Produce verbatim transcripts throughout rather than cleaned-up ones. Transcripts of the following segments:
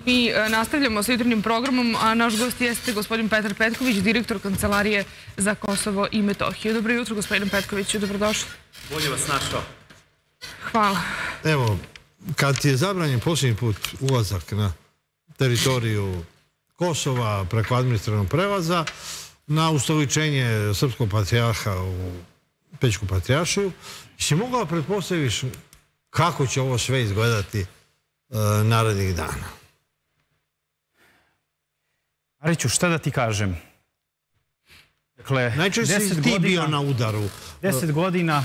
Mi nastavljamo sa jutarnjim programom, a naš gost jeste gospodin Petar Petković, direktor Kancelarije za Kosovo i Metohiju. Dobro jutro, gospodin Petkoviću, dobrodošli. Bolje vas našao. Hvala. Evo, kad je zabranjen posljednji put ulazak na teritoriju Kosova preko administrativnog prelaza, na ustoličenje srpskog patrijarha u Pećku patrijaršiju, si mogla pretpostaviš kako će ovo sve izgledati narednih dana? Mariću, šta da ti kažem? Dakle, najčešće si ti bio na udaru. Deset godina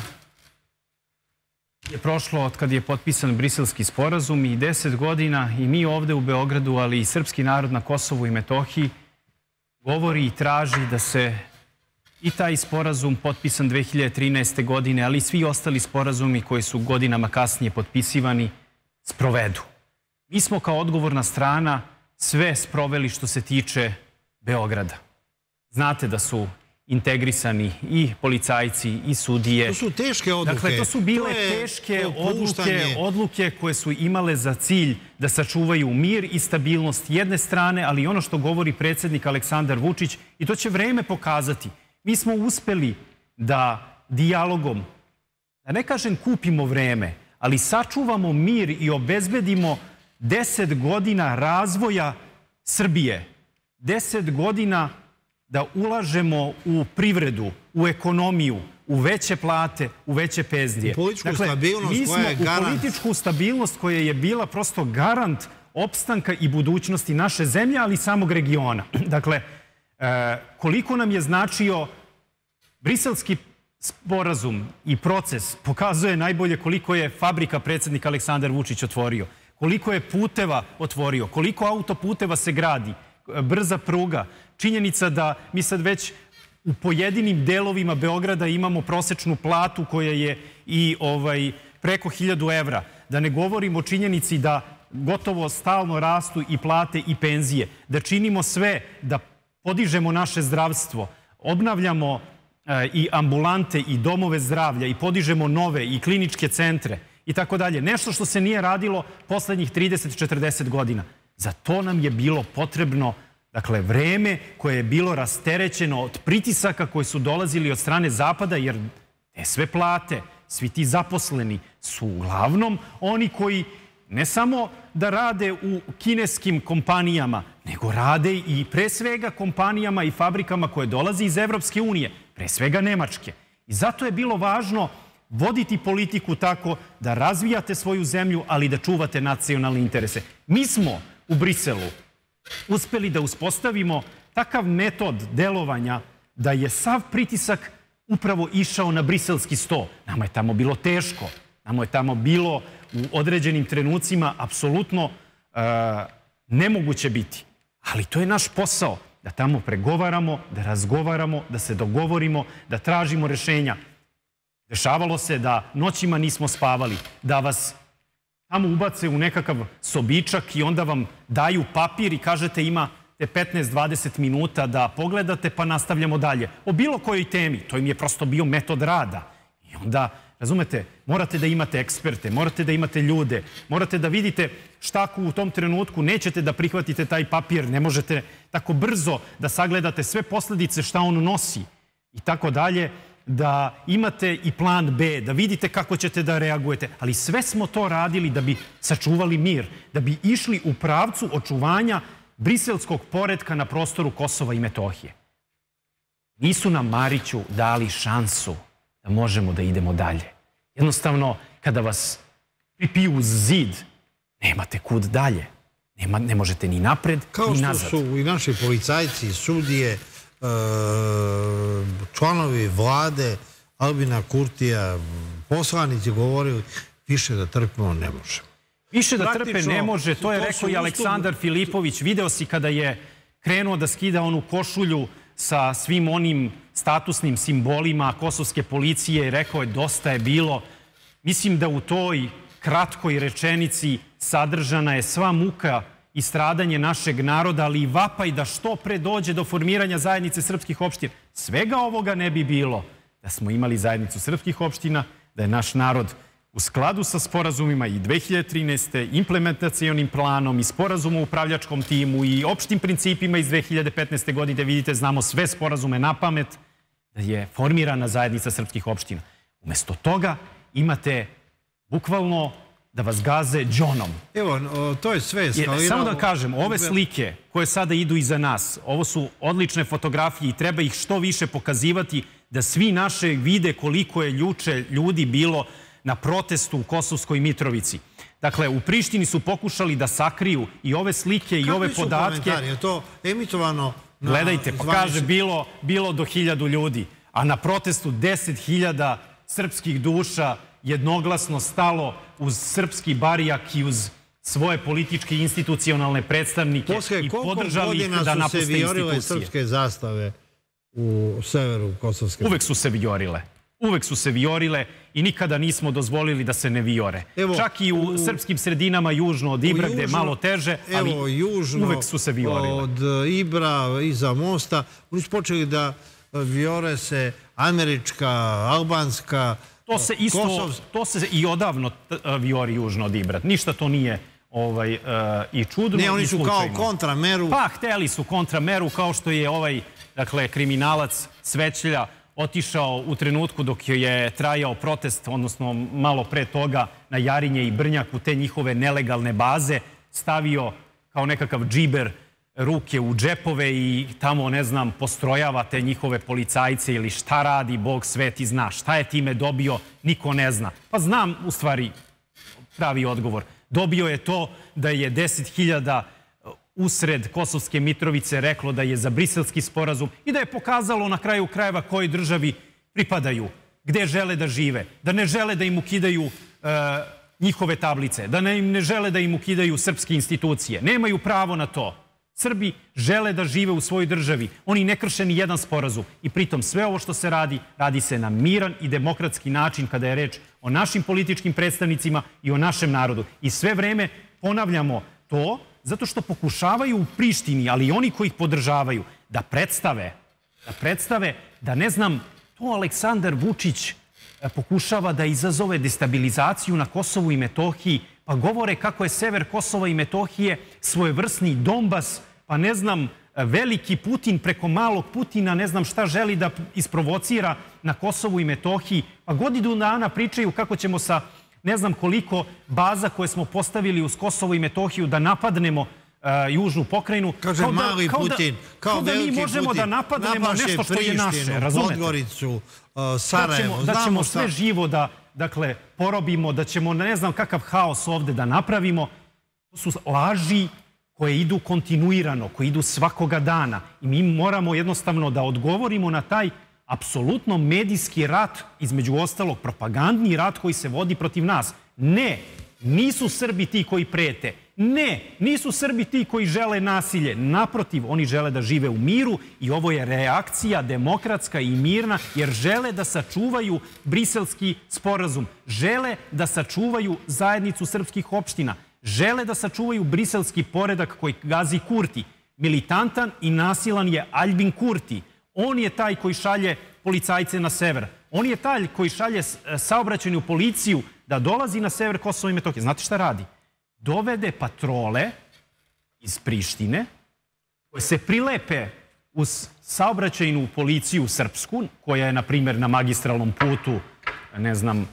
je prošlo od kad je potpisan Briselski sporazum i deset godina i mi ovde u Beogradu, ali i srpski narod na Kosovu i Metohiji govori i traži da se i taj sporazum potpisan dve hiljade trinaeste. godine, ali i svi ostali sporazumi koji su godinama kasnije potpisivani, sprovedu. Mi smo kao odgovorna strana sve sproveli što se tiče Beograda. Znate da su integrisani i policajci i sudije. To su teške odluke. Dakle, to su bile teške odluke, odluke koje su imale za cilj da sačuvaju mir i stabilnost jedne strane, ali i ono što govori predsjednik Aleksandar Vučić, i to će vreme pokazati. Mi smo uspeli da dijalogom, da ne kažem kupimo vreme, ali sačuvamo mir i obezbedimo deset godina razvoja Srbije. Deset godina da ulažemo u privredu, u ekonomiju, u veće plate, u veće penzije. U političku stabilnost koja je garant. U političku stabilnost koja je bila prosto garant opstanka i budućnosti naše zemlje, ali i samog regiona. Dakle, koliko nam je značio Briselski sporazum i proces pokazuje najbolje koliko je fabrika predsjednik Aleksandar Vučić otvorio, koliko je puteva otvorio, koliko autoputeva se gradi, brza pruga, činjenica da mi sad već u pojedinim delovima Beograda imamo prosečnu platu koja je i preko hiljadu evra. Da ne govorimo o činjenici da gotovo stalno rastu i plate i penzije, da činimo sve da podižemo naše zdravstvo, obnavljamo i ambulante i domove zdravlja i podižemo nove i kliničke centre i tako dalje. Nešto što se nije radilo poslednjih trideset do četrdeset godina. Za to nam je bilo potrebno, dakle, vreme koje je bilo rasterećeno od pritisaka koji su dolazili od strane Zapada, jer te sve plate, svi ti zaposleni su uglavnom oni koji ne samo da rade u kineskim kompanijama, nego rade i pre svega kompanijama i fabrikama koje dolaze iz Evropske unije, pre svega Nemačke. I zato je bilo važno voditi politiku tako da razvijate svoju zemlju, ali da čuvate nacionalne interese. Mi smo u Briselu uspeli da uspostavimo takav metod delovanja da je sav pritisak upravo išao na briselski sto. Nama je tamo bilo teško, nama je tamo bilo u određenim trenucima apsolutno nemoguće biti. Ali to je naš posao, da tamo pregovaramo, da razgovaramo, da se dogovorimo, da tražimo rešenja. Dešavalo se da noćima nismo spavali, da vas tamo ubace u nekakav sobičak i onda vam daju papir i kažete imate petnaest do dvadeset minuta da pogledate pa nastavljamo dalje. O bilo kojoj temi, to im je prosto bio metod rada. I onda, razumete, morate da imate eksperte, morate da imate ljude, morate da vidite šta ako u tom trenutku nećete da prihvatite taj papir, ne možete tako brzo da sagledate sve posledice šta on nosi i tako dalje, da imate i plan B, da vidite kako ćete da reagujete. Ali sve smo to radili da bi sačuvali mir, da bi išli u pravcu očuvanja briselskog poretka na prostoru Kosova i Metohije. Nisu nam, Mariću, dali šansu da možemo da idemo dalje. Jednostavno, kada vas pripiju uz zid, nemate kud dalje. Ne možete ni napred, ni nazad. Kao što su i naši policajci, sudije, članovi vlade, Albina Kurtija, poslanici govorili, više da trpimo ne može. Više da trpe ne može, to je rekao i Aleksandar Filipović. Video si kada je krenuo da skida onu košulju sa svim onim statusnim simbolima kosovske policije i rekao je dosta je bilo. Mislim da u toj kratkoj rečenici sadržana je sva muka i stradanje našeg naroda, ali i vapaj da što pre dođe do formiranja zajednice srpskih opština. Svega ovoga ne bi bilo da smo imali zajednicu srpskih opština, da je naš narod u skladu sa sporazumima i dve hiljade trinaeste. implementacionim planom i sporazumom u upravljačkom timu i opštim principima iz dve hiljade petnaeste. godine, vidite, znamo sve sporazume na pamet, da je formirana zajednica srpskih opština. Umesto toga imate bukvalno da vas gaze džonom. Evo, to je sve eskaliralo. Samo da kažem, ove slike koje sada idu iza nas, ovo su odlične fotografije i treba ih što više pokazivati da svi naše vide koliko je juče ljudi bilo na protestu u Kosovskoj Mitrovici. Dakle, u Prištini su pokušali da sakriju i ove slike i ove podatke. Kakvi su komentari? Je to emitovano? Gledajte, pa kaže bilo do hiljadu ljudi, a na protestu deset hiljada srpskih duša jednoglasno stalo uz srpski barijak i uz svoje političke i institucionalne predstavnike i podržali ih da napuste institucije. Koliko godina su se vijorile srpske zastave u severu Kosovske? Uvek su se vijorile. Uvek su se vijorile i nikada nismo dozvolili da se ne vijore. Čak i u srpskim sredinama južno od Ibra, gde je malo teže, ali uvek su se vijorile. Od Ibra iza mosta, oni su počeli da vijore se američka, albanska, To se isto, to se i odavno vijori južno od Ibra. Ništa to nije i čudno. Ne, oni su kao kontrameru. Pa, hteli su kontrameru, kao što je ovaj, dakle, kriminalac Svećlja otišao u trenutku dok je trajao protest, odnosno malo pre toga na Jarinje i Brnjak u te njihove nelegalne baze, stavio kao nekakav džiber ruke u džepove i tamo, ne znam, postrojava te njihove policajce ili šta radi, Bog sveti zna. Šta je time dobio, niko ne zna. Pa znam, u stvari, pravi odgovor. Dobio je to da je deset hiljada usred Kosovske Mitrovice reklo da je za briselski sporazum i da je pokazalo na kraju krajeva kojoj državi pripadaju, gde žele da žive, da ne žele da im ukidaju njihove tablice, da ne žele da im ukidaju srpske institucije. Nemaju pravo na to. Srbi žele da žive u svojoj državi. Oni ne krše ni jedan sporazum. I pritom sve ovo što se radi, radi se na miran i demokratski način kada je reč o našim političkim predstavnicima i o našem narodu. I sve vreme ponavljamo to zato što pokušavaju u Prištini, ali i oni koji ih podržavaju, da predstave, da predstave da, ne znam, to Aleksandar Vučić pokušava da izazove destabilizaciju na Kosovu i Metohiji, pa govore kako je sever Kosova i Metohije svojevrsni Donbas, pa ne znam, veliki Putin preko malog Putina, ne znam šta želi da isprovocira na Kosovu i Metohiji, pa godinu dana pričaju kako ćemo sa ne znam koliko baza koje smo postavili uz Kosovo i Metohiju da napadnemo južnu pokrajinu. Kaže mali Putin, kao veliki Putin. Da mi možemo da napadnemo nešto što je naše, razumete? Podgoricu, Sarajevo. Da ćemo sve živo da, dakle, porobimo, da ćemo ne znam kakav haos ovde da napravimo. To su laži koje idu kontinuirano, koje idu svakoga dana. I mi moramo jednostavno da odgovorimo na taj apsolutno medijski rat, između ostalog propagandni rat koji se vodi protiv nas. Ne, nisu Srbi ti koji prete. Ne, nisu Srbi ti koji žele nasilje. Naprotiv, oni žele da žive u miru i ovo je reakcija demokratska i mirna jer žele da sačuvaju briselski sporazum. Žele da sačuvaju zajednicu srpskih opština. Žele da sačuvaju briselski poredak koji gazi Kurti. Militantan i nasilan je Aljbin Kurti. On je taj koji šalje policajce na sever. On je taj koji šalje saobraćajnu policiju da dolazi na sever Kosova i Metohije. Znate šta radi? Dovede patrole iz Prištine koje se prilepe uz saobraćajnu policiju srpsku, koja je, na primjer, na magistralnom putu, ne znam,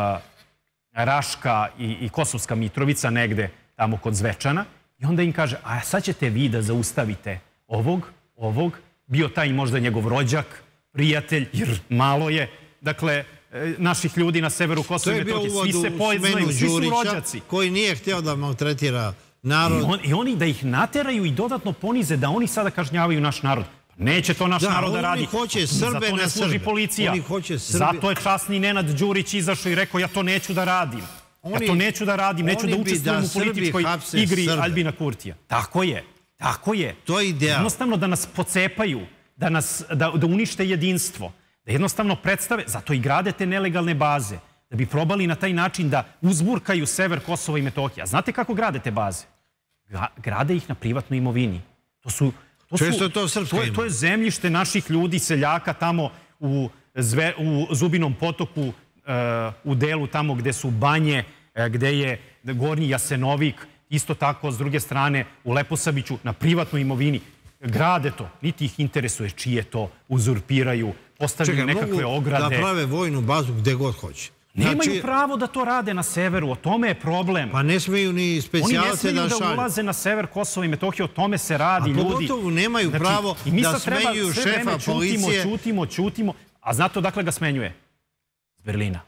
Raška i Kosovska Mitrovica, negde tamo kod Zvečana, i onda im kaže, a sad ćete vi da zaustavite ovog, ovog, bio taj možda njegov rođak, prijatelj, jer malo je, dakle, naših ljudi na severu Kosova i Metohije. Svi se poznaju, svi su rođaci. Koji nije htio da maltretira narod. I oni da ih nateraju i dodatno ponize da oni sada kažnjavaju naš narod. Neće to naš narod da radi. Oni hoće Srbe na Srbe. Policija. Zato je časni Nenad Đurić izašao i rekao, ja to neću da radim. Ja to neću da radim, neću da učestvujem u političkoj igri Aljbina Kurtija. Tako je, tako je. To je ideja. Jednostavno da nas pocepaju, da unište jedinstvo. Da jednostavno predstave, zato i grade te nelegalne baze, da bi probali na taj način da uzburkaju sever Kosova i Metohije. A znate kako grade te baze? Grade ih na privatnoj imovini. To su... Često je to srpska imovina. To je zemljište naših ljudi, seljaka tamo u Zubinom potoku u delu tamo gde su banje, gde je Gornji Jasenovik, isto tako s druge strane u Leposaviću na privatnoj imovini. Grade to, niti ih interesuje čije to, uzurpiraju, postavljaju nekakve ograde. Čekaj, mogu da prave vojnu bazu gde god hoće. Nemaju pravo da to rade na severu, o tome je problem. Pa ne smeju ni specijalce da šalju. Oni ne smeju da ulaze na sever Kosova i Metohije, o tome se radi, ljudi. A pogotovo nemaju pravo da smenjuju šefa policije. Čutimo, čutimo. A znate odakle ga smenjuje? Iz Berlina.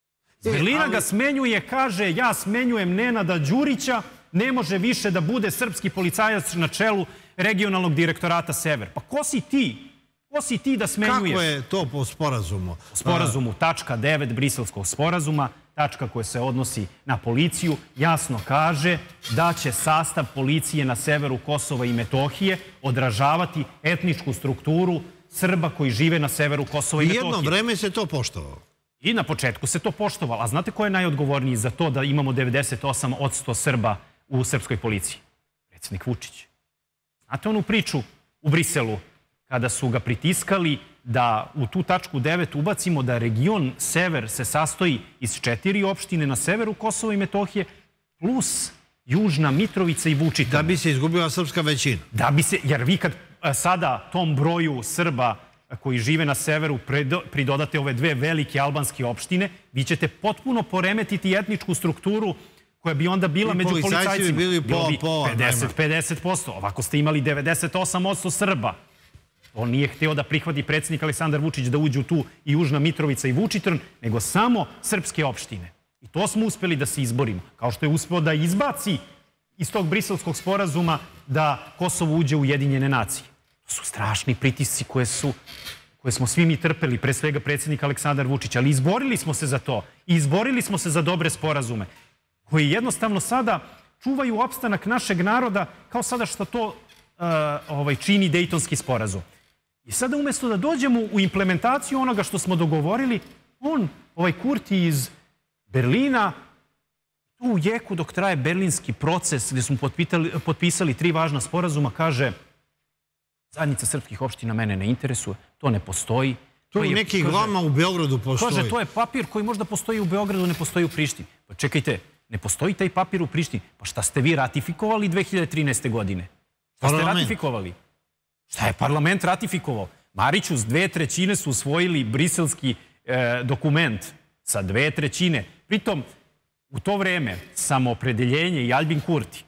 Iz Berlina ga smenjuje, kaže, ja smenjujem Nenada Đurića, ne može više da bude srpski policajac na čelu regionalnog direktorata Sever. Pa ko si ti? Ko si ti da smenjuješ? Kako je to po sporazumu? Sporazumu, tačka devet Briselskog sporazuma, tačka koja se odnosi na policiju, jasno kaže da će sastav policije na severu Kosova i Metohije odražavati etničku strukturu Srba koji žive na severu Kosova i Metohije. I jedno vreme se to poštovalo. I na početku se to poštovalo. A znate ko je najodgovorniji za to da imamo devedeset osam posto Srba u srpskoj policiji? Predsjednik Vučić. Znate onu priču u Briselu kada su ga pritiskali da u tu tačku devet ubacimo da region sever se sastoji iz četiri opštine na severu Kosova i Metohije plus Južna Mitrovica i Vučitrn. Da bi se izgubila srpska većina. Da bi se, jer vi kad sada tom broju Srba koji žive na severu pridodate ove dve velike albanske opštine, vi ćete potpuno poremetiti etničku strukturu koja bi onda bila među policajcima. Bili po pedeset pedeset posto. Ovako ste imali devedeset osam posto Srba. On nije hteo da prihvati predsjednik Aleksandar Vučić da uđu tu i Južna Mitrovica i Vučitrn, nego samo srpske opštine. I to smo uspeli da se izborimo. Kao što je uspeo da izbaci iz tog briselskog sporazuma da Kosovo uđe u Ujedinjene nacije. To su strašni pritisci koje su koje smo svi mi trpeli, pre svega predsjednik Aleksandar Vučić, ali izborili smo se za to i izborili smo se za dobre sporazume koji jednostavno sada čuvaju opstanak našeg naroda kao sada što to čini Dejtonski sporazum. I sada umjesto da dođemo u implementaciju onoga što smo dogovorili, on, ovaj Kurti iz Berlina, tu u jeku dok traje berlinski proces gdje smo potpisali tri važna sporazuma, kaže zajednica srpskih opština mene ne interesuje, to ne postoji. To je nekih vama u Beogradu postoji. Kaže, to je papir koji možda postoji u Beogradu, ne postoji u Prištini. Pa čekajte, ne postoji taj papir u Prištini. Pa šta ste vi ratifikovali dve hiljade trinaeste. godine? Šta ste ratifikovali? Šta je parlament ratifikovao? Mariću, s dve trećine su usvojili briselski dokument sa dve trećine. Pritom, u to vreme, Samoopredeljenje i Aljbin Kurti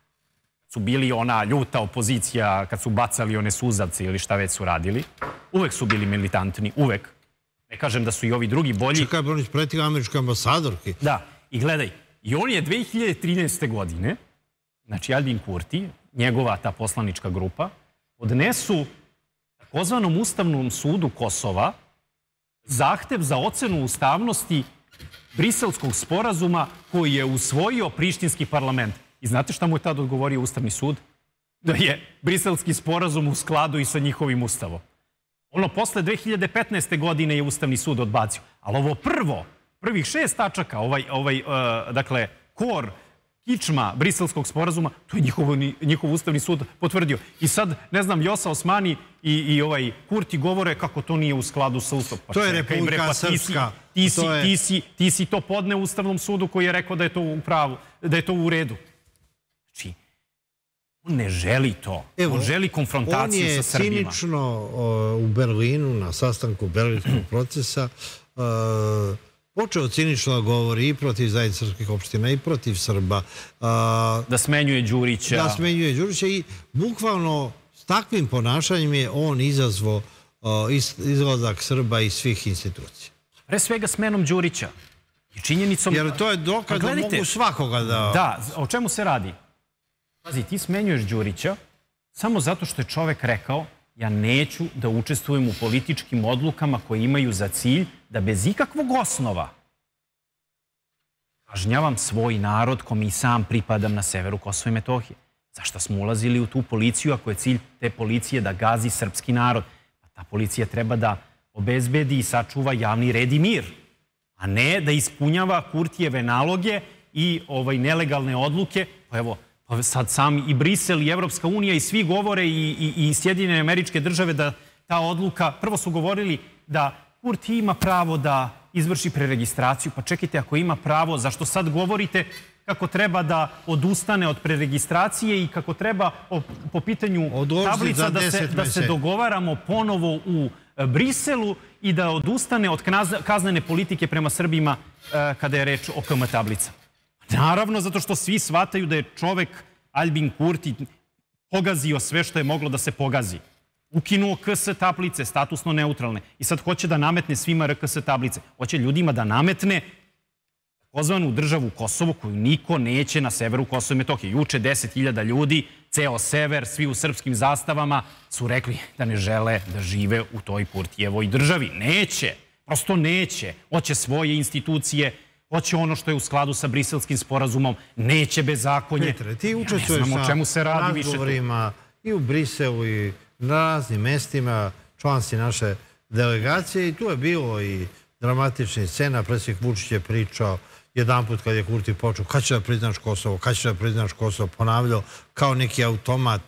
su bili ona ljuta opozicija kad su bacali one suzavce ili šta već su radili. Uvek su bili militantni, uvek. Ne kažem da su i ovi drugi bolji. Čekaj, Bronić, pretig američke ambasadorke. Da, i gledaj, i on je dve hiljade trinaeste. godine, znači Aljbin Kurti, njegova ta poslanička grupa, odnesu takozvanom Ustavnom sudu Kosova zahtev za ocenu ustavnosti Briselskog sporazuma koji je usvojio Prištinski parlament. I znate šta mu je tad odgovorio Ustavni sud? Da je Briselski sporazum u skladu i sa njihovim ustavom. Ono posle dve hiljade petnaeste. godine je Ustavni sud odbacio. Ali ovo prvo, prvih šest tačaka, ovaj, dakle, kor, kičma Briselskog sporazuma, to je njihov Ustavni sud potvrdio. I sad, ne znam, Vjosa Osmani i ovaj Kurti govore kako to nije u skladu sa Ustavom. To je Republika Srpska. Ti si to podne Ustavnom sudu koji je rekao da je to u pravu, da je to u redu. Znači, on ne želi to. On želi konfrontaciju sa Srbima. On je cinično u Berlinu, na sastanku berlinskog procesa, počeo cinično da govori i protiv zajednice srpskih opština i protiv Srba. Da smenjuje Đurića. Da smenjuje Đurića i bukvalno s takvim ponašanjem je on izazvao izlazak Srba iz svih institucija. Pre svega smenom Đurića. Jer to je dokaz da mogu svakoga da... Da, o čemu se radi? Pazi, ti smenjuješ Đurića samo zato što je čovek rekao ja neću da učestvujem u političkim odlukama koje imaju za cilj da bez ikakvog osnova kažnjavam svoj narod kome i sam pripadam na severu Kosova i Metohije. Zašto smo ulazili u tu policiju ako je cilj te policije da gazi srpski narod? Pa ta policija treba da obezbedi i sačuva javni red i mir, a ne da ispunjava Kurtijeve naloge i nelegalne odluke. Pa evo, sad sam i Brisel i Evropska unija i svi govore i Sjedinjene Američke Države da ta odluka, prvo su govorili da Kurti ima pravo da izvrši preregistraciju. Pa čekajte, ako ima pravo, zašto sad govorite kako treba da odustane od preregistracije i kako treba po pitanju tablica da se dogovaramo ponovo u Briselu i da odustane od kaznene politike prema Srbima kada je reč o K M tablicama. Naravno, zato što svi shvataju da je čovek Aljbin Kurti pogazio sve što je moglo da se pogazi. Ukinuo K S tablice, statusno neutralne. I sad hoće da nametne svima R K S tablice. Hoće ljudima da nametne takozvanu državu Kosovo koju niko neće na severu Kosova i Metohije. Juče deset hiljada ljudi, ceo sever, svi u srpskim zastavama su rekli da ne žele da žive u toj Kurtijevoj državi. Neće. Prosto neće. Hoće svoje institucije, hoće ono što je u skladu sa Briselskim sporazumom, neće bezakonje. Petre, ti učestvuješ na razgovorima i u Briselu i na raznim mestima, član si naše delegacije i tu je bilo i dramatičnih scena. Predsjednik Vučić je pričao jedan put kad je Kurti počeo kad će da priznaš Kosovo, kad će da priznaš Kosovo, ponavljao kao neki automat.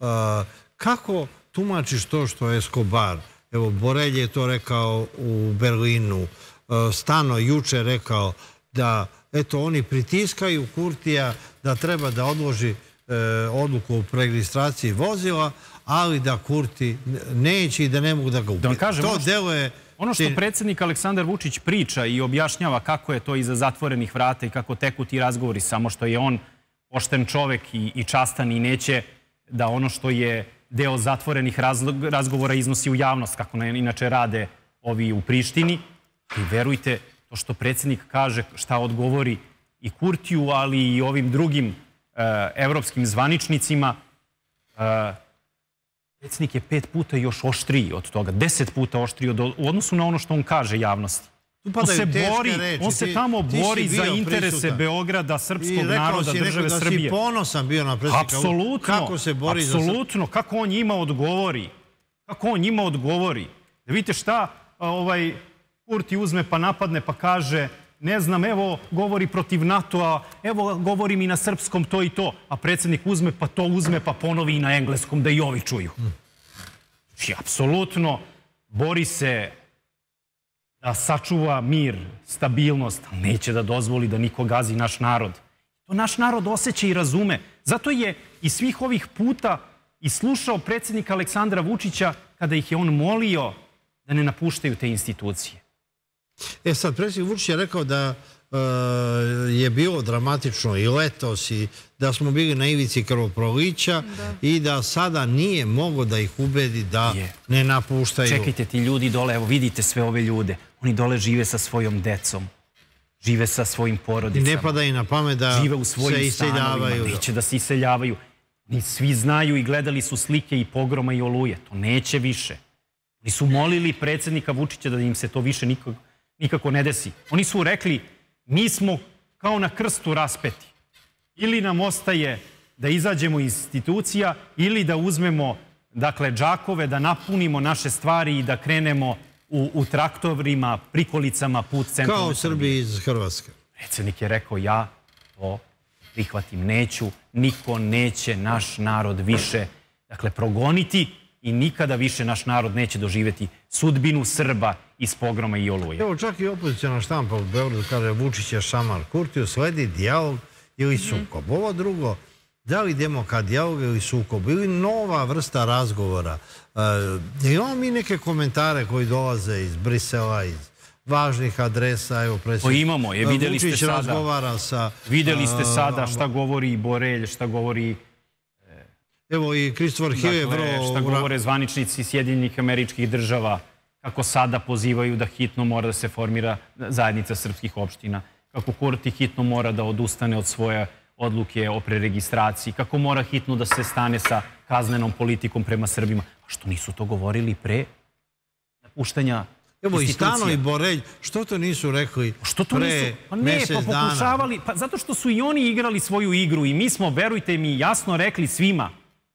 Kako tumačiš to što je Escobar, evo Borelj je to rekao u Berlinu, Stano juče rekao da eto oni pritiskaju Kurtija da treba da odloži odluku o preregistraciji vozila, ali da Kurti neće i da ne mogu da ga ubije. To deluje... Ono što predsjednik Aleksandar Vučić priča i objašnjava kako je to iza zatvorenih vrata i kako teku ti razgovori, samo što je on pošten čovek i častan i neće da ono što je deo zatvorenih razgovora iznosi u javnost, kako inače rade ovi u Prištini. I verujte, to što predsjednik kaže šta odgovori i Kurtiju, ali i ovim drugim evropskim zvaničnicima, predsjednik je pet puta još oštriji od toga, deset puta oštriji u odnosu na ono što on kaže javnosti. On se tamo bori za interese Beograda, srpskog naroda, države Srbije. I rekao si ponosan bio na predsjednika. Kako se bori za Srbiju? Apsolutno. Kako on njima odgovori? Kako on njima odgovori? Da vidite šta Kurti uzme pa napadne pa kaže ne znam, evo govori protiv NATO-a, evo govori mi na srpskom to i to, a predsjednik uzme pa to uzme pa ponovi i na engleskom da i ovi čuju. Znači, apsolutno bori se da sačuva mir, stabilnost, ali neće da dozvoli da niko gazi naš narod. To naš narod osjeća i razume. Zato je i svih ovih puta i slušao predsjednika Aleksandra Vučića kada ih je on molio da ne napuštaju te institucije. E sad, predsjednik Vučić je rekao da je bilo dramatično i letos i da smo bili na ivici krvoprolića i da sada nije mogo da ih ubedi da ne napuštaju. Čekajte, ti ljudi dole, evo vidite sve ove ljude, oni dole žive sa svojom decom, žive sa svojim porodicama. Ne pada i na pamet da se iseljavaju. Neće da se iseljavaju. Svi znaju i gledali su slike i pogroma i oluje. To neće više. Oni su molili predsjednika Vučića da im se to više nikako ne desi. Oni su rekli, mi smo kao na krstu raspeti. Ili nam ostaje da izađemo iz institucija ili da uzmemo, dakle, džakove, da napunimo naše stvari i da krenemo u traktorima, prikolicama, put centralne Srbije. Kao Srbi iz Hrvatske. Predsjednik je rekao, ja to prihvatim, neću, niko neće naš narod više, dakle, progoniti i nikada više naš narod neće doživjeti sudbinu Srba iz pogroma i oluje. Evo, čak i opozicijona štampa u Beogradu kaže Vučić je šamar Kurtiju, sledi dijalog ili sukob. Ovo drugo, da li idemo ka dijalogu ili sukob, ili nova vrsta razgovora. Imamo mi neke komentare koji dolaze iz Brisela, iz važnih adresa. Evo, predsjednik imamo je, vidjeli ste Vučić razgovara sa... Vidjeli ste sada šta govori Borelj, šta govori... Evo i Kristofor Hilebro... Šta govore zvaničnici Sjedinjenih Američkih Država, kako sada pozivaju da hitno mora da se formira zajednica srpskih opština, kako Kurti hitno mora da odustane od svoje odluke o preregistraciji, kako mora hitno da se stane sa kaznenom politikom prema Srbima. A što nisu to govorili pre napuštanja institucija? Evo i Stano i Borelj, što to nisu rekli pre mesec dana? Pa zato što su i oni igrali svoju igru i mi smo, verujte mi, jasno rekli svima,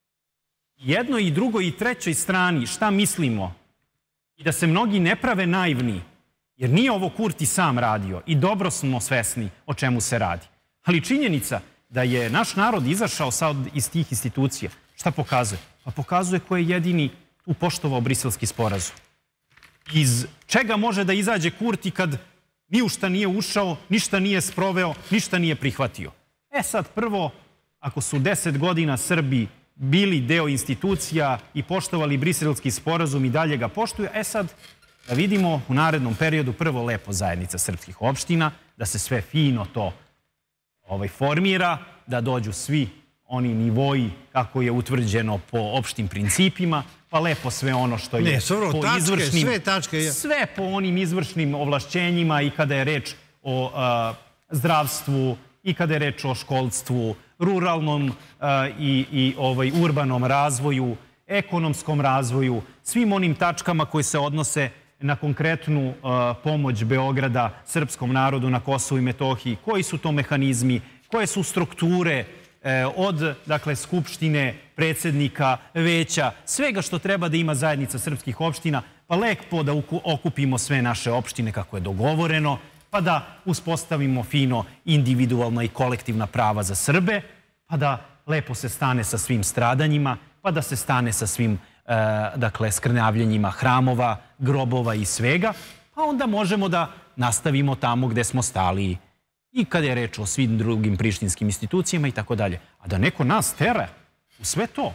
jednoj i drugoj i trećoj strani šta mislimo i da se mnogi ne prave naivni, jer nije ovo Kurti sam radio i dobro smo svesni o čemu se radi. Ali činjenica da je naš narod izašao sad iz tih institucija, šta pokazuje? Pa pokazuje ko je jedini tu poštovao Briselski sporazum. Iz čega može da izađe Kurti kad ni u šta nije ušao, ništa nije sproveo, ništa nije prihvatio. E sad prvo, ako su deset godina Srbi bili deo institucija i poštovali Briselski sporazum i dalje ga poštuju, e sad da vidimo u narednom periodu prvo lepo zajednica srpskih opština, da se sve fino to ovaj, formira, da dođu svi oni nivoji kako je utvrđeno po opštim principima, pa lepo sve ono što je ne, svoro, po tačke, izvršnim... Sve tačke. Sve po onim izvršnim ovlašćenjima i kada je reč o uh, zdravstvu i kada je reč o školstvu, ruralnom uh, i, i ovaj, urbanom razvoju, ekonomskom razvoju, svim onim tačkama koje se odnose na konkretnu uh, pomoć Beograda srpskom narodu na Kosovu i Metohiji. Koji su to mehanizmi, koje su strukture od, dakle, skupštine, predsjednika, veća, svega što treba da ima zajednica srpskih opština, pa lepo da okupimo sve naše opštine kako je dogovoreno, pa da uspostavimo fino individualna i kolektivna prava za Srbe, pa da lepo se stane sa svim stradanjima, pa da se stane sa svim, dakle, skrnavljenjima hramova, grobova i svega, pa onda možemo da nastavimo tamo gde smo stali i kada je reč o svim drugim prištinskim institucijama i tako dalje. A da neko nas tera u sve to,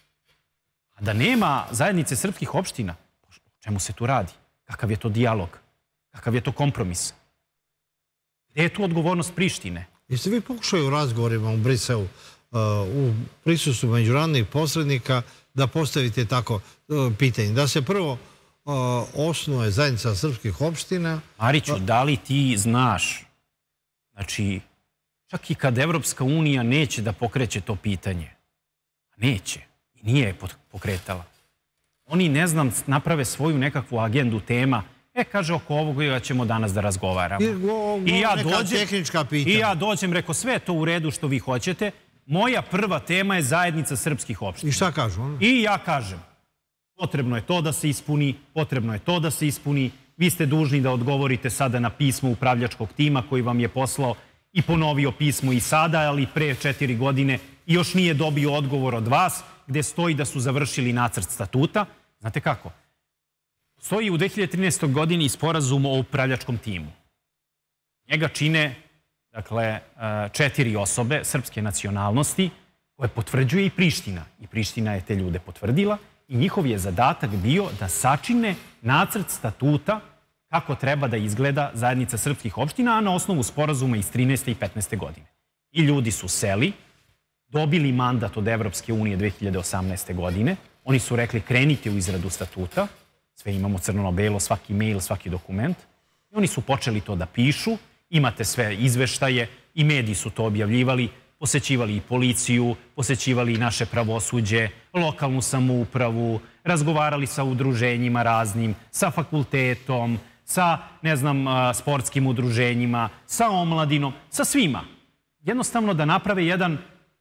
a da nema zajednice srpskih opština, o čemu se tu radi? Kakav je to dijalog? Kakav je to kompromis? Gde je tu odgovornost Prištine? Jeste vi pokušali u razgovorima u Briselu, u prisustvu međunarodnih posrednika, da postavite tako pitanje? Da se prvo osnuje zajednica srpskih opština... Mariću, da li ti znaš? Znači, čak i kad Evropska unija neće da pokreće to pitanje, neće i nije je pokretala. Oni, ne znam, naprave svoju nekakvu agendu tema. E, kaže, oko ovoga ćemo danas da razgovaramo. I ja dođem, i ja dođem, reko, sve to u redu što vi hoćete. Moja prva tema je zajednica srpskih opština. I šta kažu? I ja kažem, potrebno je to da se ispuni, potrebno je to da se ispuni. Vi ste dužni da odgovorite sada na pismo upravljačkog tima koji vam je poslao i ponovio pismo i sada, ali pre četiri godine i još nije dobio odgovor od vas, gde stoji da su završili nacrt statuta. Znate kako? Stoji u dve hiljade trinaestoj. godini sporazum o upravljačkom timu. Njega čine, dakle, četiri osobe srpske nacionalnosti koje potvrđuje i Priština. I Priština je te ljude potvrdila i njihov je zadatak bio da sačine nacrt statuta kako treba da izgleda zajednica srpskih opština, a na osnovu sporazuma iz trinaeste i petnaeste. godine. I ljudi su seli, dobili mandat od Evropske unije dve hiljade osamnaeste. godine. Oni su rekli krenite u izradu statuta, sve imamo crno na belo, svaki mail, svaki dokument. I oni su počeli to da pišu, imate sve izveštaje i mediji su to objavljivali, posećivali i policiju, posećivali i naše pravosuđe, lokalnu samoupravu, razgovarali sa udruženjima raznim, sa fakultetom, sa, ne znam, sportskim udruženjima, sa omladinom, sa svima. Jednostavno da naprave jedan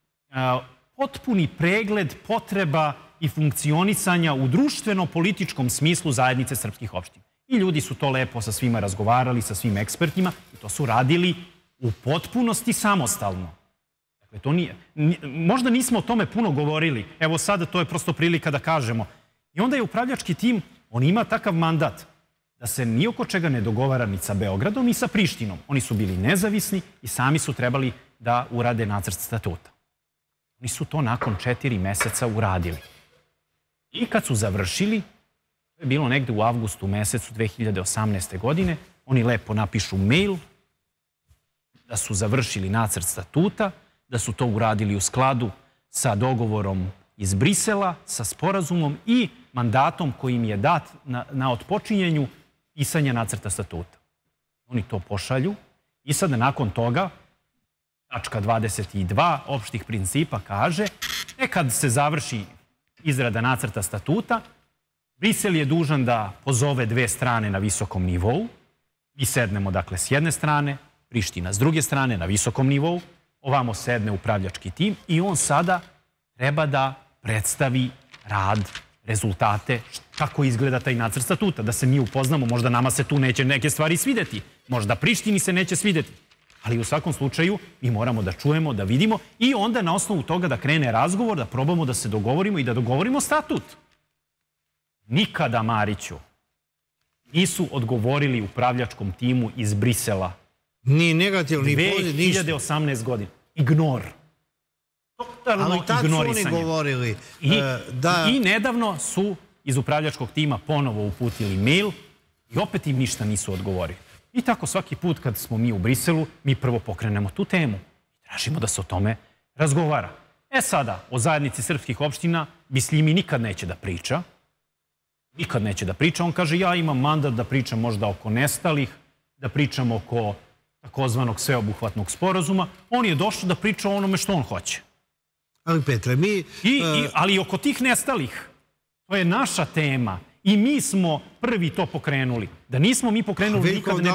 potpuni pregled potreba i funkcionisanja u društveno-političkom smislu zajednice srpskih opština. I ljudi su to lepo sa svima razgovarali, sa svim ekspertima i to su radili u potpunosti samostalno. Dakle, to nije, možda nismo o tome puno govorili. Evo sada to je prosto prilika da kažemo. I onda je upravljački tim, on ima takav mandat da se ni oko čega ne dogovara ni sa Beogradom, ni sa Prištinom. Oni su bili nezavisni i sami su trebali da urade nacrt statuta. Oni su to nakon četiri meseca uradili. I kad su završili, to je bilo negde u avgustu mesecu dve hiljade osamnaeste. godine, oni lepo napišu mail da su završili nacrt statuta, da su to uradili u skladu sa dogovorom iz Brisela, sa sporazumom i mandatom koji im je dat na, na otpočinjenju pisanja nacrta statuta. Oni to pošalju i sada nakon toga tačka dvadeset dva opštih principa kaže e kad se završi izrada nacrta statuta, Brisel je dužan da pozove dve strane na visokom nivou. Mi sednemo, dakle, s jedne strane, Priština s druge strane na visokom nivou, ovamo sedne upravljački tim i on sada treba da predstavi rad, rezultate, kako izgleda taj nacrt statuta, da se mi upoznamo, možda nama se tu neće neke stvari svideti, možda Prištini se neće svideti, ali u svakom slučaju mi moramo da čujemo, da vidimo i onda na osnovu toga da krene razgovor, da probamo da se dogovorimo i da dogovorimo statut. Nikada, Mariću, Nisu odgovorili upravljačkom timu iz Brisela. Ni negativno, ni pozitivno, ništa. dve hiljade osamnaeste. godine. Ignor. Totalno ignorisanje. Ali tad su oni govorili da... I nedavno su iz upravljačkog tima ponovo uputili mail i opet im ništa nisu odgovorili. I tako svaki put kad smo mi u Briselu, mi prvo pokrenemo tu temu. Tražimo da se o tome razgovara. E sada, o zajednici srpskih opština Bisljimi nikad neće da priča. Nikad neće da priča. On kaže, ja imam mandat da pričam možda oko nestalih, da pričam oko takozvanog sveobuhvatnog sporazuma. On je došao da priča o onome što on hoće. Ali Petre, mi... Ali oko tih nestalih, to je naša tema. I mi smo prvi to pokrenuli. Da nismo mi pokrenuli,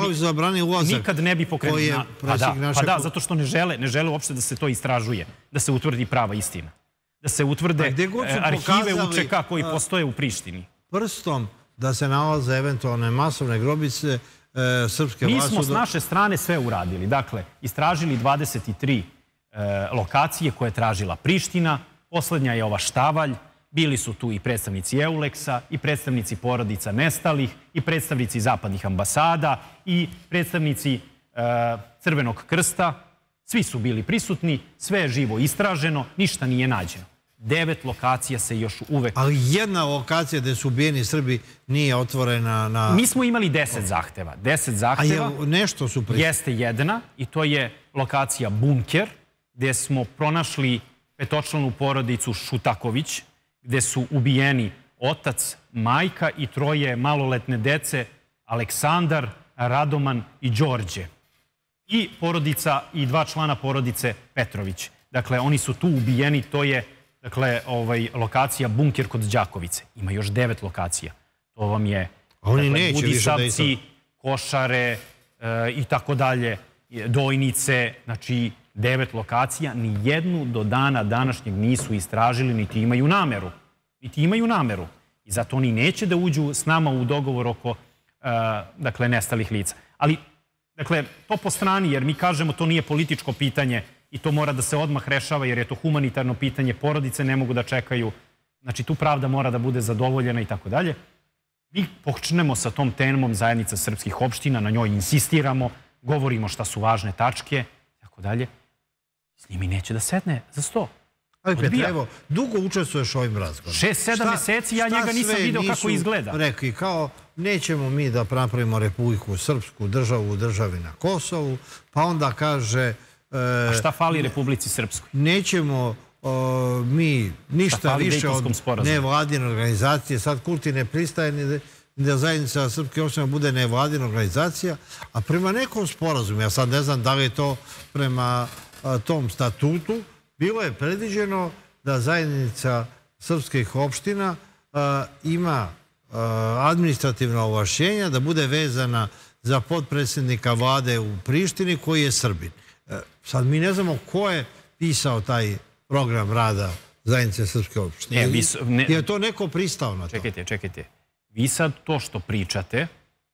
nikad ne bi pokrenuli. Pa da, zato što ne žele, ne žele uopšte da se to istražuje, da se utvrdi prava istina. Da se utvrde arhive U Č K koji postoje u Prištini. Prstom da se nalaze eventualne masovne grobice srpske vlasti. Mi smo s naše strane sve uradili. Dakle, istražili dvadeset tri lokacije koje je tražila Priština. Poslednja je ova Štavalj. Bili su tu i predstavnici Euleksa, i predstavnici porodica nestalih, i predstavnici zapadnih ambasada, i predstavnici Crvenog krsta. Svi su bili prisutni, sve je živo istraženo, ništa nije nađeno. Devet lokacija se još uvek... Ali jedna lokacija gde su ubijeni Srbi nije otvorena na... Mi smo imali deset zahteva. Deset zahteva. A nešto su prisutni? Jeste jedna, i to je lokacija Bunker, gde smo pronašli petočlanu porodicu Šutaković, gde su ubijeni otac, majka i troje maloletne dece, Aleksandar, Radoman i Đorđe. I porodica i dva člana porodice Petrović. Dakle, oni su tu ubijeni, to je lokacija Bunker kod Đakovice. Ima još devet lokacija. To vam je Budisavci, Košare i tako dalje, Dojnice, znači devet lokacija, ni jednu do dana današnjeg nisu istražili, niti imaju nameru. Niti imaju nameru. I zato oni neće da uđu s nama u dogovor oko nestalih lica. Ali, dakle, to po strani, jer mi kažemo to nije političko pitanje i to mora da se odmah rešava, jer je to humanitarno pitanje, porodice ne mogu da čekaju, znači tu pravda mora da bude zadovoljena i tako dalje. Mi počnemo sa tom temom zajednica srpskih opština, na njoj insistiramo, govorimo šta su važne tačke, tako dalje. S njimi neće da sedne za sto. Ali Petre, evo, dugo učestvuješ ovim razgovorom. Šest, sedam meseci, ja njega nisam vidio kako izgleda. Rekli, kao, nećemo mi da napravimo Republiku Srpsku, državu u državi na Kosovu, pa onda kaže... A šta fali Republici Srpskoj? Nećemo mi ništa više od nevladine organizacije. Sad Kurti ne pristaje da zajednica srpskih opština bude nevladina organizacija, a prema nekom sporazumu, ja sad ne znam da li je to prema tom statutu, bilo je predviđeno da zajednica srpskih opština ima administrativna ovlašćenja da bude vezana za potpredsjednika vlade u Prištini koji je Srbin. Sad mi ne znamo ko je pisao taj program rada zajednice srpske opštine. Je to neko pristao na to? Čekajte, čekajte. Vi sad to što pričate,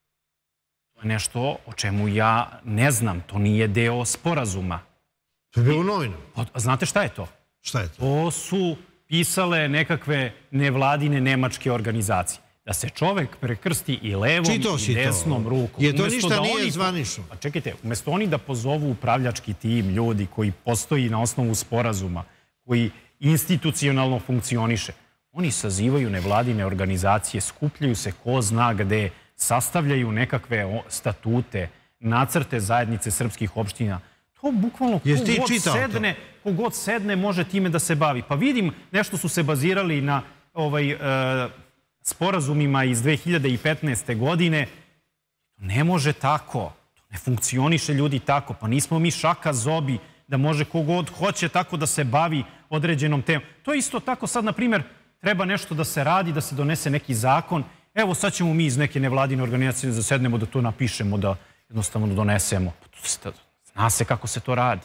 to je nešto o čemu ja ne znam. To nije deo sporazuma. To je bilo u novinu. Znate šta je to? Šta je to? To su pisale nekakve nevladine nemačke organizacije. Da se čovek prekrsti i levom i desnom rukom. Je to ništa nije zvanično? Pa čekajte, umjesto oni da pozovu upravljački tim ljudi koji postoji na osnovu sporazuma, koji institucionalno funkcioniše, oni sazivaju nevladine organizacije, skupljaju se ko zna gde, sastavljaju nekakve statute, nacrte zajednice srpskih opština. To bukvalno kogod sedne može time da se bavi. Pa vidim, nešto su se bazirali na sporazumima iz dve hiljade petnaeste. godine. Ne može tako. To ne funkcioniše ljudi tako. Pa nismo mi šaka zobi da može kogod hoće tako da se bavi određenom temom. To je isto tako sad, na primjer, treba nešto da se radi, da se donese neki zakon. Evo sad ćemo mi iz neke nevladine organizacije da sednemo, da to napišemo, da jednostavno donesemo. Zna se kako se to radi.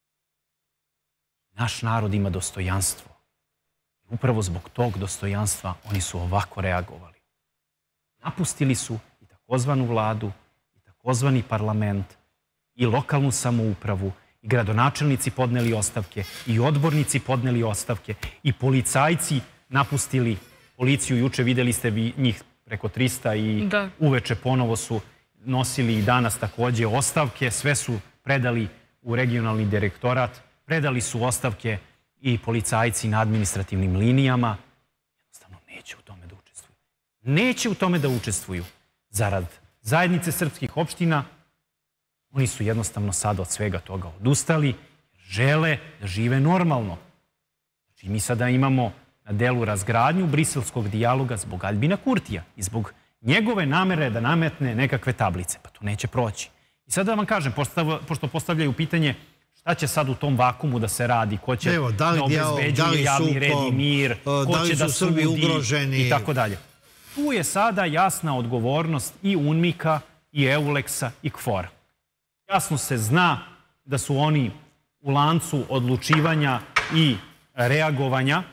Naš narod ima dostojanstvo. Upravo zbog tog dostojanstva oni su ovako reagovali. Napustili su i takozvanu vladu, i takozvani parlament, i lokalnu samoupravu, i gradonačelnici podneli ostavke, i odbornici podneli ostavke, i policajci napustili policiju. Juče videli ste vi njih preko trista i uveče ponovo su nosili i danas takođe ostavke. Sve su predali u regionalni direktorat. Predali su ostavke i policajci na administrativnim linijama. Jednostavno neće u tome da učestvuju. Neće u tome da učestvuju. Zarad zajednice srpskih opština, oni su jednostavno sada od svega toga odustali. Žele da žive normalno. Znači, mi sada imamo na delu razgradnju briselskog dijaloga zbog Aljbina Kurtija i zbog njegove namere da nametne nekakve tablice. Pa to neće proći. I sada da vam kažem, pošto postavljaju pitanje šta će sad u tom vakumu da se radi, ko će da obezbeđuje javni red i mir, ko će da sudi i tako dalje. Tu je sada jasna odgovornost i UNMIK-a, i EULEX-a, i KFOR-a. Jasno se zna da su oni u lancu odlučivanja i reagovanja.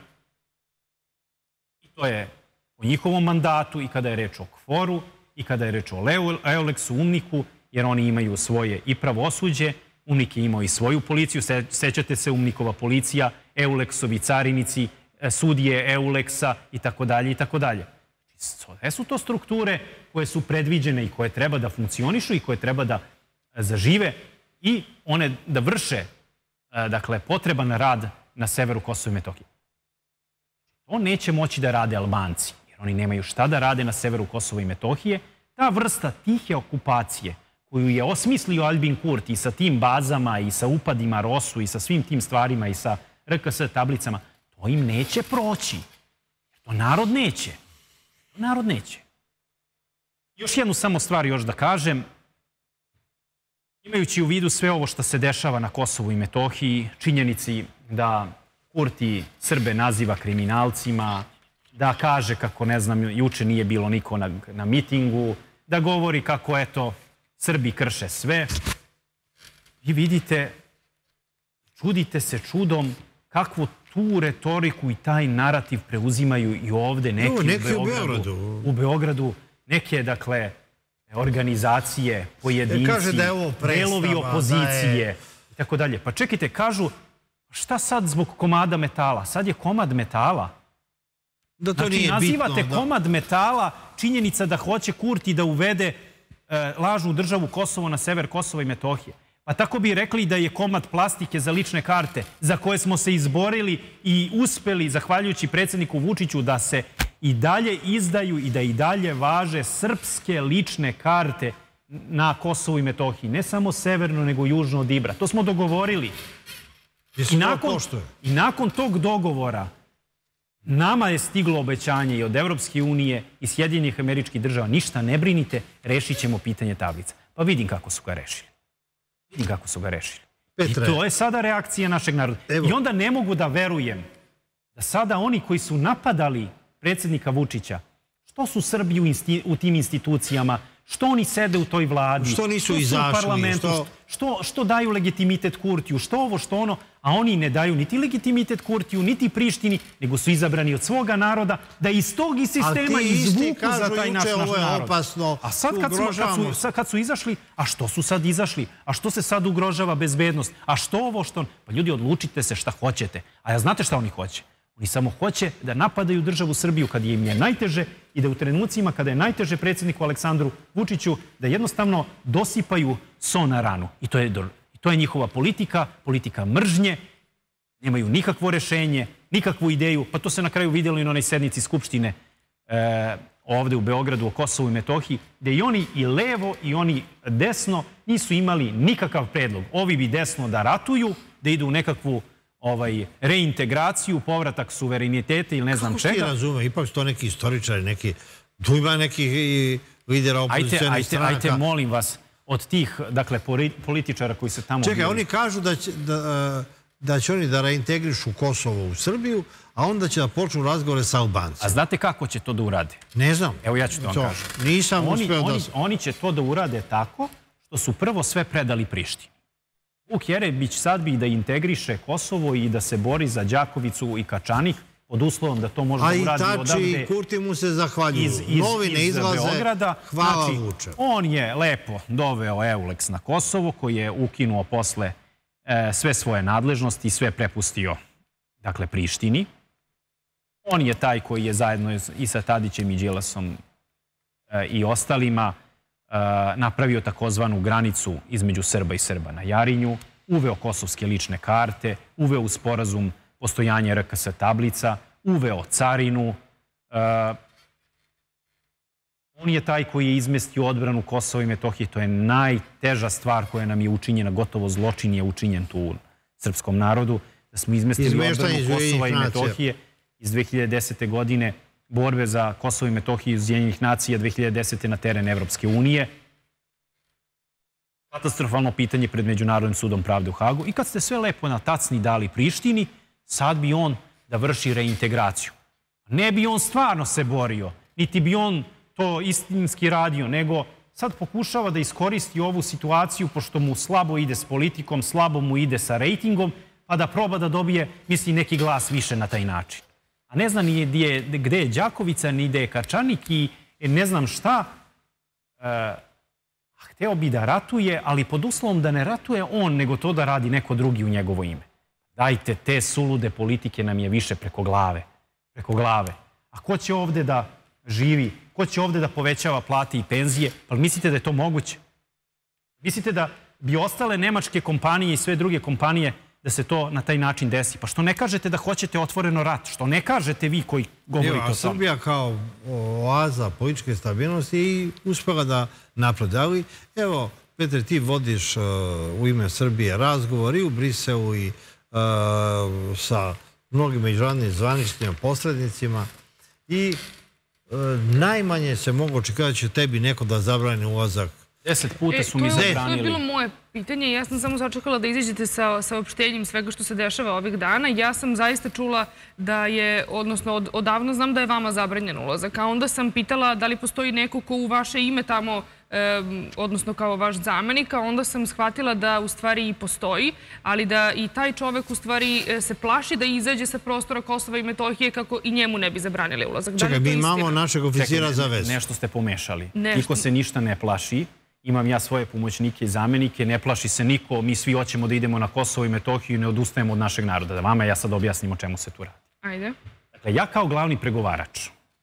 I to je u njihovom mandatu i kada je reč o KFOR-u, i kada je reč o EULEX-u, UNMIK-u, jer oni imaju svoje i pravosuđe. UNMIK je imao i svoju policiju. Sećate se, UNMIK-ova policija, EULEX-ovi carinici, sudije EULEX-a i tako dalje i tako dalje. Sve su to strukture koje su predviđene i koje treba da funkcionišu i koje treba da zažive i one da vrše, dakle, potreban rad na severu Kosova i Metohije. To neće moći da rade Albanci, jer oni nemaju šta da rade na severu Kosova i Metohije. Ta vrsta tihe okupacije koju je osmislio Aljbin Kurti i sa tim bazama i sa upadima Rosu i sa svim tim stvarima i sa R K S tablicama, to im neće proći. To narod neće. To narod neće. Još jednu samo stvar još da kažem. Imajući u vidu sve ovo što se dešava na Kosovu i Metohiji, činjenici da Kurti Srbe naziva kriminalcima, da kaže kako, ne znam, juče nije bilo niko na, na mitingu, da govori kako, eto, Srbi krše sve. Vi vidite, čudite se čudom kakvu tu retoriku i taj narativ preuzimaju i ovde neki, no, neki u, Beogradu, u Beogradu. U Beogradu neke, dakle, organizacije, pojedinci, kaže da je ovo predstava, delovi opozicije i tako dalje. Pa čekajte, kažu, šta sad zbog komada metala? Sad je komad metala. Da to znači, nije nazivate bitno, da... komad metala činjenica da hoće Kurti da uvede e, lažnu državu Kosovo na sever Kosova i Metohije. Pa tako bi rekli da je komad plastike za lične karte za koje smo se izborili i uspeli, zahvaljujući predsjedniku Vučiću, da se i dalje izdaju i da i dalje važe srpske lične karte na Kosovu i Metohiji. Ne samo severno, nego južno od Ibra. To smo dogovorili. I nakon, I nakon tog dogovora nama je stiglo obećanje i od Evropske unije i Sjedinjenih Američkih Država. Ništa ne brinite, rešit ćemo pitanje tablica. Pa vidim kako su ga rešili. Vidim kako su ga rešili. Petre. I to je sada reakcija našeg naroda. Evo. I onda ne mogu da verujem da sada oni koji su napadali predsjednika Vučića, što su Srbi u, insti, u tim institucijama, što oni sede u toj vladi, što nisu što izašli, u parlamentu, što... Što, što daju legitimitet Kurtiju, što ovo, što ono, a oni ne daju niti legitimitet Kurtiju, niti Prištini, nego su izabrani od svoga naroda, da iz tog i sistema izvuku za taj naš, naš narod. Opasno, a sad kad, smo, kad, su, sad kad su izašli, a što su sad izašli? A što se sad ugrožava bezbednost? A što ovo, što... Pa ljudi, odlučite se šta hoćete. A ja znate šta oni hoće? Oni samo hoće da napadaju državu Srbiju kad im je najteže i da u trenucima kada je najteže predsjedniku Aleksandru Vučiću da jednostavno dosipaju so na ranu. I to je, to je njihova politika, politika mržnje. Nemaju nikakvo rešenje, nikakvu ideju. Pa to se na kraju vidjelo i na onoj sednici Skupštine e, ovde u Beogradu o Kosovu i Metohiji, gde i oni i levo i oni desno nisu imali nikakav predlog. Ovi bi desno da ratuju, da idu u nekakvu ovaj, reintegraciju, povratak suvereniteta ili ne znam Kako čega. Kako ti razume? Ipak su to neki istoričari, neki... Tu ima nekih lidera opozicionih stranaka. Ajte, molim vas, od tih, dakle, političara koji se tamo... Čekaj, bili. Oni kažu da će, da, da će oni da reintegrišu Kosovo u Srbiju, a onda će da počnu razgovore sa Albancima. A znate kako će to da urade? Ne znam. Evo ja ću to vam to, kažem. Nisam oni, uspeo oni, da... Oni će to da urade tako što su prvo sve predali Prištini. Vuk Jeremić sad bi da integriše Kosovo i da se bori za Đakovicu i Kačanik pod uslovom da to može da uradi odavde. A i Tači i Kurti mu se zahvaljuju. Iz, iz, Novine iz izlaze, Beograda. Hvala znači, Vuče. On je lepo doveo EULEX na Kosovo, koji je ukinuo posle e, sve svoje nadležnosti i sve prepustio, dakle, Prištini. On je taj koji je zajedno i sa Tadićem i Đilasom i ostalima napravio takozvanu granicu između Srba i Srba na Jarinju, uveo kosovske lične karte, uveo u sporazum postojanje R K S tablica, uveo carinu. On je taj koji je izmestio odbranu Kosova i Metohije. To je najteža stvar koja nam je učinjena, gotovo zločin je učinjen tu u srpskom narodu, da smo izmestili odbranu Kosova i Metohije iz dve hiljade desete. godine, borbe za Kosovo i Metohiju iz Ujedinjenih nacija dve hiljade desete. na teren Evropske unije. Katastrofalno pitanje pred Međunarodnim sudom pravde u Hagu. I kad ste sve lepo na tacni dali Prištini, sad bi on da vrši reintegraciju. Ne bi on stvarno se borio, niti bi on to istinski radio, nego sad pokušava da iskoristi ovu situaciju, pošto mu slabo ide s politikom, slabo mu ide sa rejtingom, pa da proba da dobije, misli, neki glas više na taj način. A ne znam ni gde je Đakovica, ni gde je Kačanik i ne znam šta. Hteo bi da ratuje, ali pod uslovom da ne ratuje on, nego to da radi neko drugi u njegovo ime. Dajte, te sulude politike nam je više preko glave. Preko glave. A ko će ovde da živi? Ko će ovde da povećava plate i penzije? Pa mislite da je to moguće? Mislite da bi ostale nemačke kompanije i sve druge kompanije da se to na taj način desi? Pa što ne kažete da hoćete otvoreno rat? Što ne kažete vi koji govorite o tome? Srbija kao oaza političke stabilnosti i uspela da naprede. Ali evo, Petre, ti vodiš u ime Srbije razgovor i u Briselu i sa mnogim međunarodnim zvaničnim posrednicima i najmanje se mogu očekivati da će tebi neko da zabrani ulazak. Deset puta su mi zabranili. To je bilo moje pitanje. Ja sam samo sačekala da izađete sa saopštenjem svega što se dešava ovih dana. Ja sam zaista čula da je, odnosno odavno znam da je vama zabranjen ulazak. A onda sam pitala da li postoji neko ko u vaše ime tamo, odnosno kao vaš zamenik, a onda sam shvatila da u stvari i postoji, ali da i taj čovek u stvari se plaši da izađe sa prostora Kosova i Metohije kako i njemu ne bi zabranili ulazak. Čekaj, mi imamo našeg oficira za vezu. Nešto ste pomešali. Niko se ništa ne plaši. Imam ja svoje pomoćnike i zamenike, ne plaši se niko, mi svi hoćemo da idemo na Kosovo i Metohiju i ne odustajemo od našeg naroda. Da vama ja sad objasnim o čemu se tu radi. Ajde. Dakle, ja kao glavni pregovarač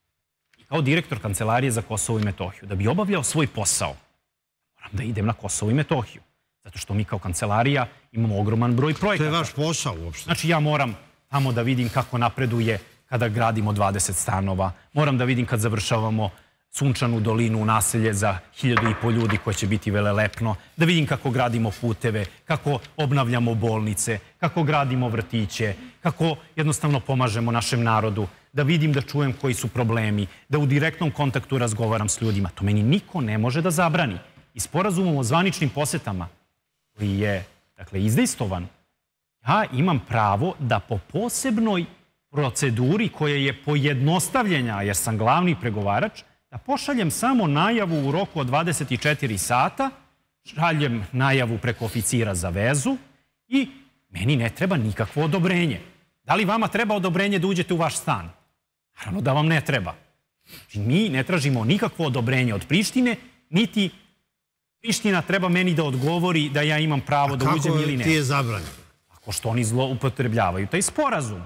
i kao direktor Kancelarije za Kosovo i Metohiju, da bi obavljao svoj posao, moram da idem na Kosovo i Metohiju. Zato što mi kao kancelarija imamo ogroman broj projekata. To je vaš posao uopšte. Znači, ja moram tamo da vidim kako napreduje kada gradimo dvadeset stanova, moram da vidim kad završavamo Sunčanu dolinu, naselje za hiljadu i po ljudi koje će biti velelepno, da vidim kako gradimo puteve, kako obnavljamo bolnice, kako gradimo vrtiće, kako jednostavno pomažemo našem narodu, da vidim, da čujem koji su problemi, da u direktnom kontaktu razgovaram s ljudima. To meni niko ne može da zabrani. I sporazumom o zvaničnim posetama, koji je, dakle, izdejstovan, ja imam pravo da po posebnoj proceduri koja je pojednostavljenja, jer sam glavni pregovarač, da pošaljem samo najavu u roku od dvadeset četiri sata, šaljem najavu preko oficira za vezu i meni ne treba nikakvo odobrenje. Da li vama treba odobrenje da uđete u vaš stan? Naravno da vam ne treba. Znači, mi ne tražimo nikakvo odobrenje od Prištine, niti Priština treba meni da odgovori da ja imam pravo da uđem ili ne. A kako ti je zabranjeno? Ako što oni zloupotrebljavaju taj sporazum.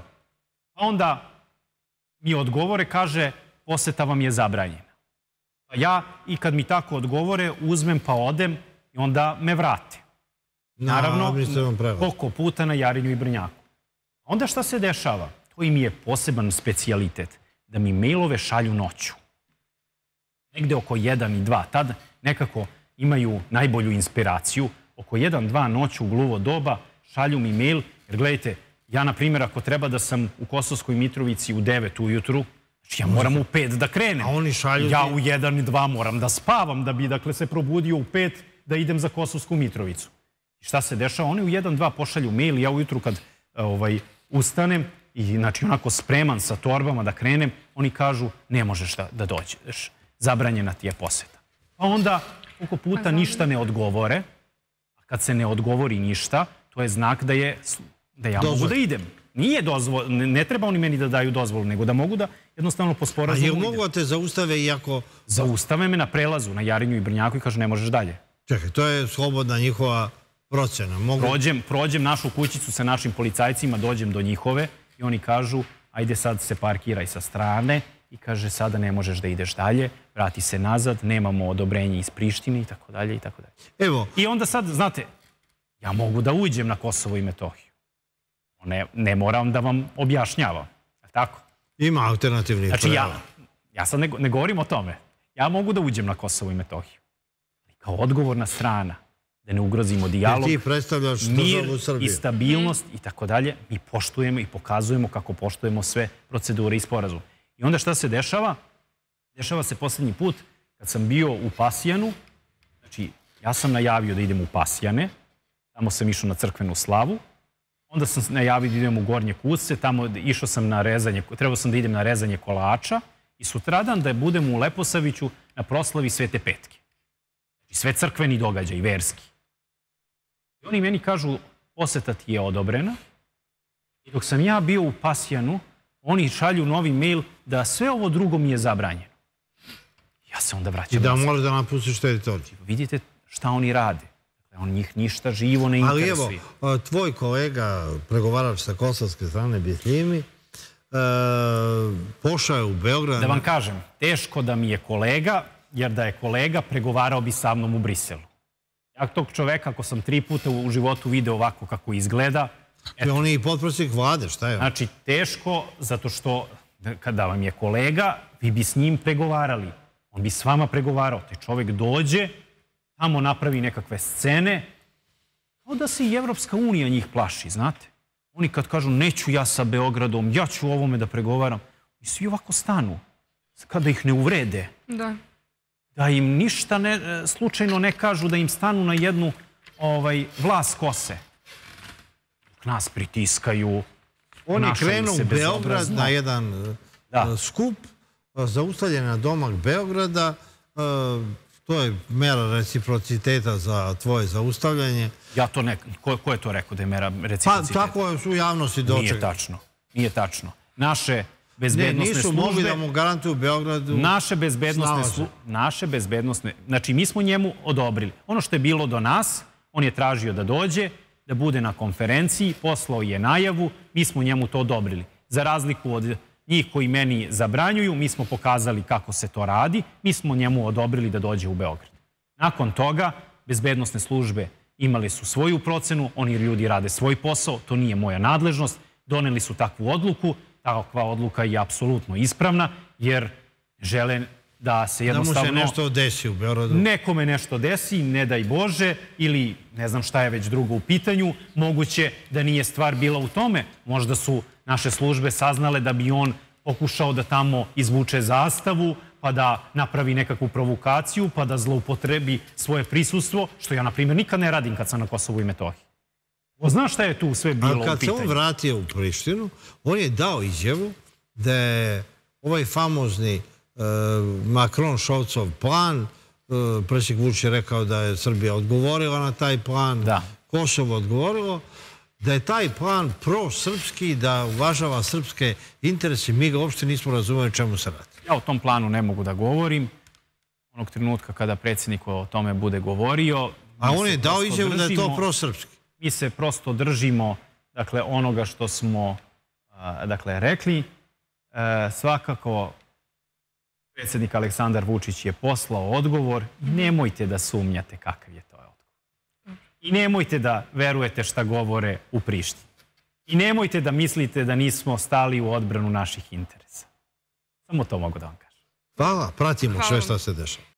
A onda mi odgovore, kaže, poseta vam je zabranjena. Ja, i kad mi tako odgovore, uzmem pa odem i onda me vrate. Naravno, koliko puta na Jarinju i Brnjaku. Onda šta se dešava? To im je poseban specijalitet. Da mi mailove šalju noću. Negde oko jedan i dva. Tad nekako imaju najbolju inspiraciju. Oko jedan, dva noću u gluvo doba šalju mi mail. Jer gledajte, ja, na primjer, ako treba da sam u Kosovskoj Mitrovici u devet ujutru, ja moram u pet da krenem. A oni šalju... Ja u jedan i dva moram da spavam da bi, dakle, se probudio u pet da idem za Kosovsku Mitrovicu. I šta se dešava? Oni u jedan, dva pošalju mail i ja ujutru kad ustanem i, znači, onako spreman sa torbama da krenem, oni kažu ne možeš da dođeš, zabranjena ti je poseta. Pa onda, koliko puta ništa ne odgovore, a kad se ne odgovori ništa, to je znak da je, da ja mogu da idem. Nije dozvol, ne treba oni meni da daju dozvolu, nego da mogu da jednostavno po sporazumu idem. A je mogu da te zaustave iako... Zaustave me na prelazu, na Jarinju i Brnjaku i kažu ne možeš dalje. Čekaj, to je slobodna njihova procena. Prođem našu kućicu sa našim policajcima, dođem do njihove i oni kažu ajde sad se parkiraj sa strane i kaže sada ne možeš da ideš dalje, vrati se nazad, nemamo odobrenje iz Prištine i tako dalje i tako dalje. Evo. I onda sad, znate, ja mogu da uđem na Kosovo i Metohiju. Ne, ne moram da vam objašnjavam. Tako? Ima alternativnih znači, prava. Ja, ja sad ne, ne govorim o tome. Ja mogu da uđem na Kosovo i Metohiju. Kao odgovorna strana, da ne ugrozimo dijalog, ti predstavljaš mir državu Srbije. I stabilnost i tako dalje, mi poštujemo i pokazujemo kako poštujemo sve procedure i sporazum. I onda šta se dešava? Dešava se posljednji put kad sam bio u Pasjanu, znači ja sam najavio da idem u Pasjane, tamo sam išao na crkvenu slavu, onda sam najavio da idem u Gornje Kusce, tamo išao sam na rezanje, trebao sam da idem na rezanje kolača i sutradan da budem u Leposaviću na proslavi Svete Petke. Znači sve crkveni događaj, verski. I oni meni kažu, poseta ti je odobrena. I dok sam ja bio u Pasjanu, oni šalju novi mail da sve ovo drugo mi je zabranjeno. Ja se onda vraćam. I da moraš da napustiš teritoriju. Vidite šta oni rade. On njih ništa živo ne interesuje. Ali evo, tvoj kolega, pregovarač sa kosovske strane, Bisljimi, pošao je u Beograd. Da vam kažem, teško da mi je kolega, jer da je kolega, pregovarao bi sa mnom u Briselu. Ja tog čoveka, ako sam tri puta u životu video ovako kako izgleda... On je i potpredsjednik vlade, šta je? Znači, teško, zato što kada vam je kolega, vi bi s njim pregovarali. On bi s vama pregovarao. Taj čovek dođe, tamo napravi nekakve scene, kao da se i Evropska unija njih plaši, znate. Oni kad kažu, neću ja sa Beogradom, ja ću ovome da pregovaram, i svi ovako stanu, kada ih ne uvrede. Da. Da im ništa ne, slučajno ne kažu, da im stanu na jednu ovaj, vlas kose. Nas pritiskaju. On je krenuo u Beograd na jedan da. skup, zaustavljen na domak Beograda. To je mera reciprociteta za tvoje zaustavljanje. Ja to ne... Ko, ko je to rekao da je mera reciprociteta? Pa tako su u javnosti dočekali. Nije tačno. Nije tačno. Naše bezbednosne službe... Ne, nisu mogli da mu garantuju u Beogradu... Naše bezbednosne službe... Naše bezbednosne... Znači, mi smo njemu odobrili. Ono što je bilo do nas, on je tražio da dođe, da bude na konferenciji, poslao je najavu, mi smo njemu to odobrili. Za razliku od njih koji meni zabranjuju, mi smo pokazali kako se to radi, mi smo njemu odobrili da dođe u Beograd. Nakon toga, bezbednosne službe imali su svoju procenu, oni ljudi rade svoj posao, to nije moja nadležnost, doneli su takvu odluku, takva odluka je apsolutno ispravna, jer žele da se jednostavno... Da mu se nešto desi u Beogradu. Nekome nešto desi, ne daj Bože, ili ne znam šta je već drugo u pitanju, moguće da nije stvar bila u tome, možda su naše službe saznale da bi on pokušao da tamo izvuče zastavu, pa da napravi nekakvu provokaciju, pa da zloupotrebi svoje prisustvo, što ja, na primjer, nikad ne radim kad sam na Kosovu i Metohiji. Znaš šta je tu sve bilo u pitanju? A kad se on vratio u Prištinu, on je dao izjavu da je ovaj famozni Macron-Šolcov plan, predsjednik Vučić je rekao da je Srbija odgovorila na taj plan, Kosovo odgovorilo, da je taj plan pro-srpski, da uvažava srpske interese, mi ga uopšte nismo razumeli čemu se radi. Ja o tom planu ne mogu da govorim. Onog trenutka kada predsjednik o tome bude govorio... A on je dao izjavu da je to pro-srpski. Mi se prosto držimo onoga što smo rekli. Svakako, predsjednik Aleksandar Vučić je poslao odgovor. Nemojte da sumnjate kakav je to odgovor. I nemojte da verujete šta govore u Prištini. I nemojte da mislite da nismo stali u odbranu naših interesa. Samo to mogu da vam kažem. Hvala, pratimo sve šta se dešava.